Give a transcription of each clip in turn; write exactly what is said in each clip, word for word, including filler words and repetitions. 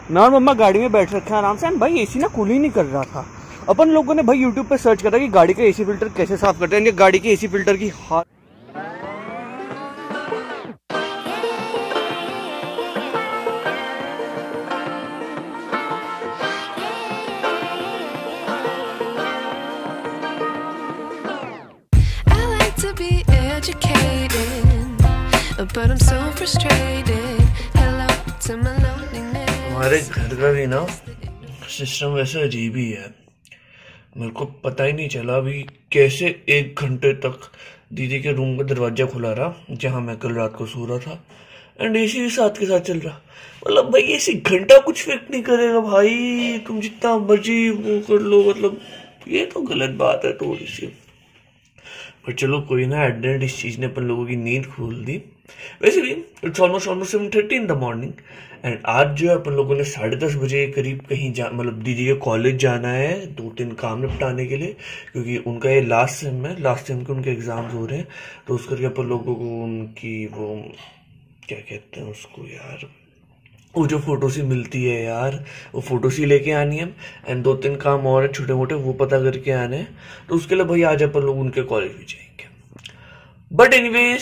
मैं और मम्मा गाड़ी में बैठ रखे हैं आराम से, एंड भाई एसी ना कूल ही नहीं कर रहा था। अपन लोगों ने भाई यूट्यूब पे सर्च करा कि गाड़ी का एसी फिल्टर कैसे साफ करते हैं, गाड़ी के एसी फिल्टर की हाल हमारे घर का भी ना सिस्टम वैसे अजीब ही है। मेरे को पता ही नहीं चला अभी कैसे एक घंटे तक दीदी के रूम का दरवाजा खुला रहा जहां मैं कल रात को सो रहा था, एंड एसी भी साथ के साथ चल रहा। मतलब भाई एसी घंटा कुछ फिट नहीं करेगा भाई, तुम जितना मर्जी वो कर लो। मतलब ये तो गलत बात है थोड़ी सी, पर चलो कोई ना, एट द एंड इस चीज ने अपन लोगों की नींद खोल दी। वैसे भी it's almost almost seven thirty in the morning, and आज जो है अपन लोगों ने साढ़े दस बजे करीब कहीं जा मतलब दीदी के कॉलेज जाना है दो तीन काम निपटाने के लिए, क्योंकि उनका ये लास्ट सेम है, लास्ट सेम के उनके एग्जाम्स हो रहे हैं। तो उस करके अपन लोगों को उनकी वो क्या कहते हैं उसको यार, वो जो फोटो सी मिलती है यार, वो फोटो सी लेके आनी है, एंड दो तीन काम और है छोटे मोटे वो पता करके आने हैं। तो उसके लिए भाई आज अपन लोग उनके कॉलेज भी जाएंगे। But anyways,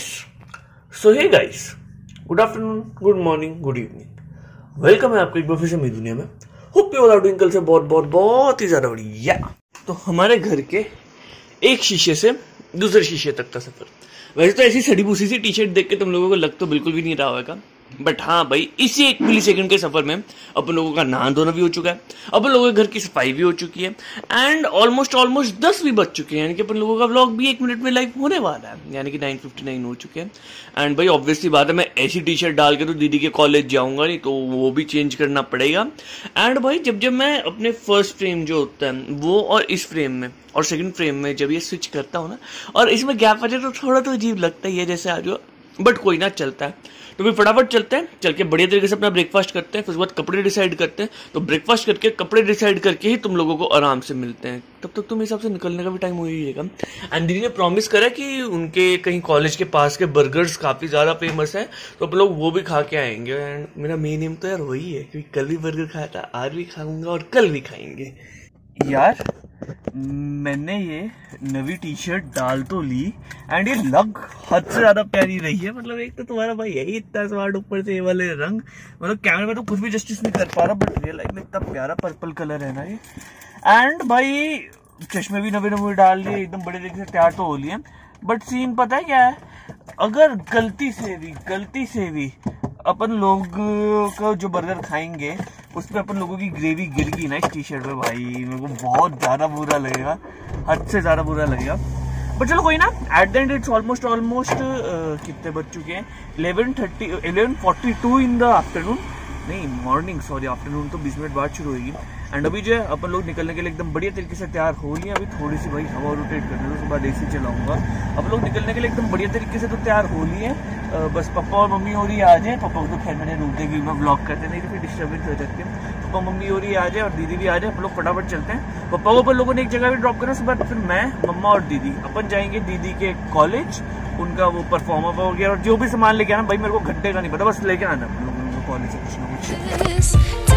so hey guys, good afternoon, good morning, good evening, welcome है आपको एक बार फिर से मेरी दुनिया में। Hope you all are doing कल से बहुत बहुत बहुत ही ज्यादा बढ़िया। तो हमारे घर के एक शीशे से दूसरे शीशे तक का सफर, वैसे तो ऐसी सड़ी भूसी सी टी शर्ट देख के तुम लोगों को लग तो बिल्कुल भी नहीं रहा होगा, बट हाँ भाई इसी एक मिली सेकंड के सफर में अपन लोगों का नहा धोना भी हो चुका है, अपन लोगों के घर की सफाई भी हो चुकी है, एंड ऑलमोस्ट ऑलमोस्ट दस भी बज चुके हैं, यानी कि अपन लोगों का व्लॉग भी एक मिनट में लाइव होने वाला है, यानी कि नाइन फिफ्टी नाइन हो चुके हैं। एंड भाई ऑब्वियसली बात है, मैं ऐसी टी शर्ट डाल के तो दीदी के कॉलेज जाऊंगा नहीं, तो वो भी चेंज करना पड़ेगा। एंड भाई जब जब मैं अपने फर्स्ट फ्रेम जो होता है वो और इस फ्रेम में और सेकंड फ्रेम में जब ये स्विच करता हूँ ना, और इसमें गैप आ जाए तो थोड़ा तो अजीब लगता ही है जैसे आज, बट कोई ना, चलता है। तो भी फटाफट चलते हैं, चल के बढ़िया तरीके से अपना ब्रेकफास्ट करते हैं, फिर उसके बाद कपड़े डिसाइड करते हैं। तो ब्रेकफास्ट करके कपड़े डिसाइड करके ही तुम लोगों को आराम से मिलते हैं, तब तक तुम हिसाब से निकलने का भी टाइम हो ही जाएगा। एंड दीदी ने प्रॉमिस करा कि उनके कहीं कॉलेज के पास के बर्गर्स काफी ज्यादा फेमस है, तो अपन लोग वो भी खा के आएंगे। एंड मेरा मेन एम तो यार वही है, क्योंकि कल भी बर्गर खाया था, आज भी खाऊंगा और कल भी खाएंगे। यार मैंने ये नवी टी शर्ट डाल तो ली, एंड ये लग हद से ज्यादा प्यारी रही है। मतलब एक तो तुम्हारा भाई यही इतना स्मार्ट, ऊपर से ये वाले रंग, मतलब कैमरे में तो कुछ भी जस्टिस नहीं कर पा रहा, बट रियल लाइफ में इतना प्यारा पर्पल कलर है ना ये। एंड भाई चश्मे भी नवे नवे डाल लिए, एकदम बड़े तरीके से तैयार तो हो लिए, बट सीन पता है क्या है, अगर गलती से भी गलती से भी अपन लोग का जो बर्गर खाएंगे उस पर अपन लोगों की ग्रेवी गिर गई ना इस टी शर्ट पे, भाई मेरे को बहुत ज्यादा बुरा लगेगा, हद से ज्यादा बुरा लगेगा। बट चलो कोई ना, at the end it's almost almost कितने बज चुके हैं, eleven thirty eleven forty two in the afternoon, नहीं मॉर्निंग सॉरी, आफ्टरनून तो बीस मिनट बाद शुरू होगी। एंड अभी जो है अपन लोग निकलने के लिए एकदम बढ़िया तरीके से तैयार हो लिए। अभी थोड़ी सी भाई हवा रोटेट करने दो, उसके बाद एसी चलाऊंगा। अपन लोग निकलने के लिए एकदम बढ़िया तरीके से तो तैयार हो लिए, बस पापा और मम्मी हो रही आ जाए। पापा को तो खैर मैंने रूम देगी मैं ब्लॉग करते, नहीं तो फिर डिस्टर्बेंस हो जाती है। पापा मम्मी हो रही आ जाए और दीदी भी आ जाए, अपन लोग फटाफट चलते हैं। पापा को अपन लोगों ने एक जगह भी ड्रॉप करना, उसके बाद फिर मैं, मम्मा और दीदी अपन जाएंगे दीदी के कॉलेज, उनका वो परफॉर्मर हो गया, और जो भी सामान लेके आना भाई मेरे को घंटे का नहीं पता, बस लेके आना अपन लोगों को कॉलेज से कुछ ना कुछ।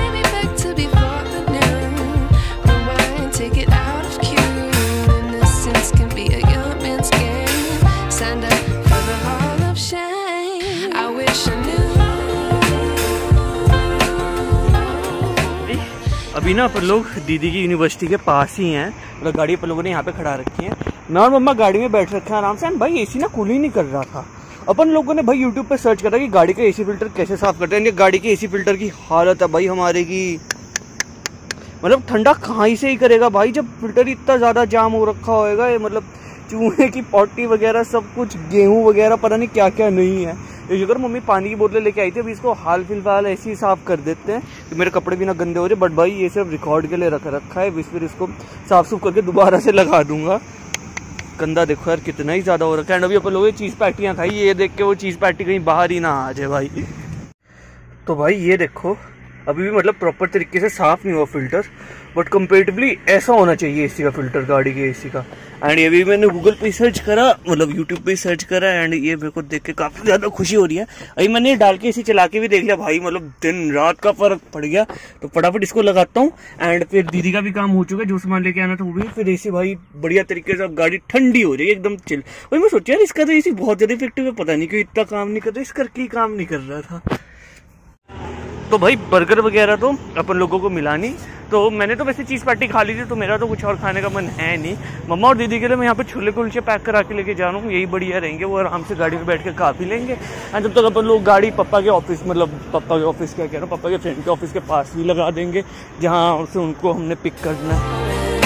अभी ना अपन लोग दीदी की यूनिवर्सिटी के पास ही हैं, मतलब गाड़ी अपन लोगों ने यहाँ पे खड़ा रखी है। मैं और मम्मा गाड़ी में बैठ रखे हैं आराम से, एंड भाई एसी ना कूल ही नहीं कर रहा था। अपन लोगों ने भाई यूट्यूब पे सर्च करा कि गाड़ी का एसी फिल्टर कैसे साफ करते हैं, गाड़ी के एसी फिल्टर की हालत है भाई हमारे की, मतलब ठंडा कहाँ ही से ही करेगा भाई, जब फिल्टर इतना ज्यादा जाम हो रखा होएगा। ये मतलब चूहे की पॉटी वगैरह सब कुछ, गेहूं वगैरह पता नहीं क्या क्या नहीं है। ये शुक्र मम्मी पानी की बोतलें लेके आई थी, अभी इसको हाल फिलहाल ऐसे ही साफ कर देते हैं कि मेरे कपड़े भी ना गंदे हो रहे। बट भाई ये सिर्फ रिकॉर्ड के लिए रख रखा है, फिर इसको साफ सुफ करके दोबारा से लगा दूंगा। गंदा देखो यार कितना ही ज्यादा हो रखा है। अभी अपन लोगों ने चीज पैटियां खाई, ये देख के वो चीज पैटी कहीं बाहर ही ना आ जाए भाई। तो भाई ये देखो अभी भी मतलब प्रॉपर तरीके से साफ नहीं हुआ फिल्टर, बट कंपेरेटिवली ऐसा होना चाहिए एसी का फिल्टर गाड़ी के एसी का। एंड ये भी मैंने गूगल पे सर्च करा, मतलब यूट्यूब पे सर्च करा, एंड ये मेरे को देख के काफ़ी ज़्यादा खुशी हो रही है। अभी मैंने डाल के एसी चला के भी देख लिया भाई, मतलब दिन रात का फ़र्क पड़ गया। तो फटाफट इसको लगाता हूँ एंड फिर दीदी का भी काम हो चुका है, जो सामान लेके आना था वो भी, फिर एसी भाई बढ़िया तरीके से अब गाड़ी ठंडी हो रही है एकदम चिल। वही मैं सोचा यार इसका तो एसी बहुत ज़्यादा इफेक्टिव है, पता नहीं क्यों इतना काम नहीं कर रहा, इसका की काम नहीं कर रहा था। तो भाई बर्गर वगैरह तो अपन लोगों को मिला नहीं, तो मैंने तो वैसे चीज़ पार्टी खा ली थी, तो मेरा तो कुछ और खाने का मन है नहीं। मम्मा और दीदी के लिए मैं यहाँ पे छोले कुलचे पैक करा के लेके जा रहा हूँ, यही बढ़िया रहेंगे, वो आराम से गाड़ी में बैठ के खा भी लेंगे। एंड जब तक अपन लोग गाड़ी पापा के ऑफिस, मतलब पापा के ऑफिस क्या कह रहा हूँ, पापा के फ्रेंड के ऑफिस के पास भी लगा देंगे, जहाँ से उनको हमने पिक करना है।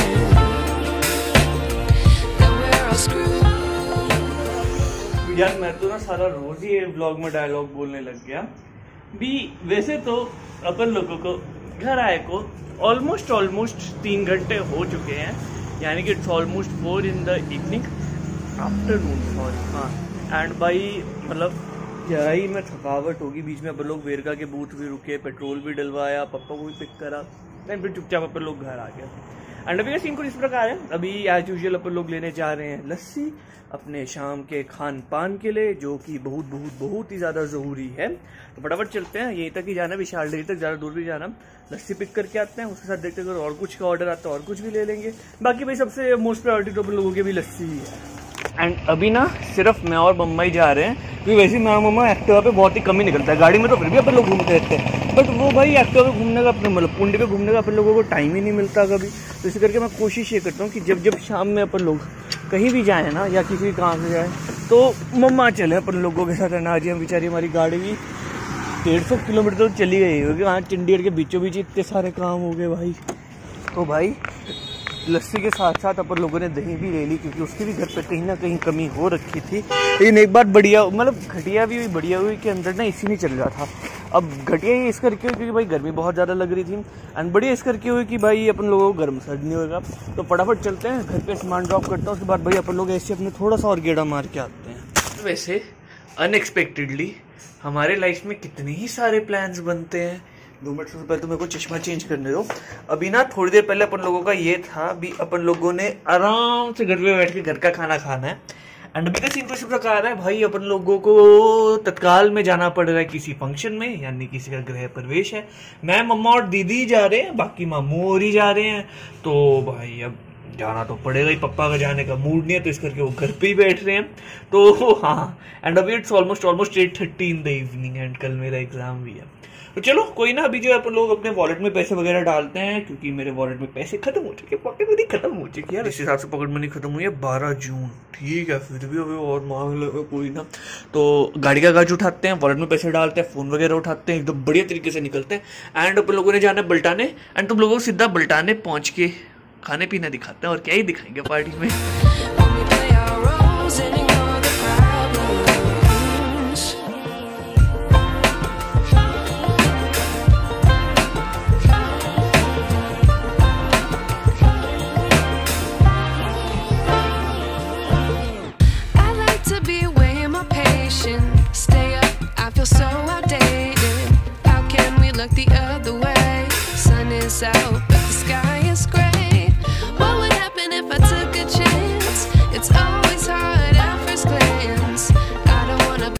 यार मैं तो ना सारा रोज ही व्लॉग में डायलॉग बोलने लग गया भी। वैसे तो अपन लोगों को घर आए को ऑलमोस्ट ऑलमोस्ट तीन घंटे हो चुके हैं, यानी कि it's almost four in the evening, afternoon sorry, हाँ। एंड भाई मतलब जरा ही में थकावट होगी, बीच में अपन लोग वेरका के बूथ भी रुके, पेट्रोल भी डलवाया, पापा को भी पिक करा, देन फिर चुपचाप अपन लोग घर आ गए। एंड अभी का सीन कुछ इस प्रकार है, अभी एज यूजुअल अपन लोग लेने जा रहे हैं लस्सी अपने शाम के खान पान के लिए, जो कि बहुत बहुत बहुत ही ज़्यादा ज़रूरी है। तो फटाफट चलते हैं, यहीं तक ही जाना, विशाल डेयरी तक, ज़्यादा दूर भी जाना। लस्सी पिक करके आते हैं, उसके साथ देखते हैं अगर और कुछ का ऑर्डर आता है और कुछ भी ले लेंगे। बाकी भाई सबसे मोस्ट प्रायोरिटी तो अपन लोगों की भी लस्सी ही है। एंड अभी ना सिर्फ मैं और मम्मा ही जा रहे हैं, क्योंकि वैसे मैं मम्मा एक्टिवा पे बहुत ही कम ही निकलता है, गाड़ी में तो फिर भी अपन लोग घूमते रहते हैं, बट वो भाई एक्टिवा पे घूमने का अपने मतलब पुंडी पे घूमने का अपन लोगों को टाइम ही नहीं मिलता कभी। तो इसी करके मैं कोशिश ये करता हूँ कि जब जब शाम में अपन लोग कहीं भी जाए ना, या किसी काम से जाए, तो मम्मा चले अपन लोगों के साथ। ना जी हम बेचारी, हमारी गाड़ी भी डेढ़ सौ किलोमीटर तो चली गई होगी, वहाँ चंडीगढ़ के बीचों बीच इतने सारे काम हो गए भाई। तो भाई लस्सी के साथ साथ अपन लोगों ने दही भी ले ली, क्योंकि उसकी भी घर पे कहीं ना कहीं कमी हो रखी थी। लेकिन एक बात बढ़िया, मतलब घटिया भी हुई बढ़िया हुई कि अंदर ना एसी नहीं चल रहा था। अब घटिया ही इस करके हुई क्योंकि भाई गर्मी बहुत ज़्यादा लग रही थी, एंड बढ़िया इस करके हुई कि भाई अपन लोगों को गर्म सर्द नहीं होगा। तो फटाफट चलते हैं, घर पे सामान ड्रॉप करता हूँ, उसके बाद भाई अपन लोग ऐसे अपने थोड़ा सा और गेड़ा मार के आते हैं। वैसे अनएक्सपेक्टेडली हमारे लाइफ में कितने ही सारे प्लान्स बनते हैं। दो मिनट से पहले तो मेरे को चश्मा चेंज करने दो। अभी ना थोड़ी देर पहले अपन लोगों का ये था, अभी अपन लोगों ने आराम से घर पे बैठ के घर का खाना खाना है। एंड अभी का सीन कुछ प्रकार है भाई, अपन लोगों को तत्काल में जाना पड़ रहा है किसी फंक्शन में, यानी किसी का गृह प्रवेश है। मैं मम्मा और दीदी जा रहे हैं, बाकी मामू और ही जा रहे हैं। तो भाई अब जाना तो पड़ेगा ही, पप्पा का जाने का मूड नहीं है, तो इस करके वो घर पे ही बैठ रहे हैं। तो हाँ, एंड अभी it's almost almost eight thirty in the evening, and कल मेरा एग्जाम भी है। तो चलो कोई ना, अभी जो अपन लोग अपने वॉलेट में पैसे वगैरह डालते हैं, क्योंकि मेरे वॉलेट में पैसे खत्म हो चुके, पॉकेट मनी खत्म हो चुकी है। इस हिसाब से पॉकेट मनी खत्म हुई है बारह जून, ठीक है, फिर भी अभी और मांग लगे कोई ना। तो गाड़ी का कागज उठाते हैं, वॉलेट में पैसे डालते हैं, फोन वगैरह उठाते हैं, एकदम बढ़िया तरीके से निकलते हैं। एंड अपन लोगों ने जाना है बल्टाने, एंड तुम लोगों को सीधा बल्टाने पहुंच के खाने पीने दिखाते हैं, और क्या ही दिखाएंगे पार्टी में। So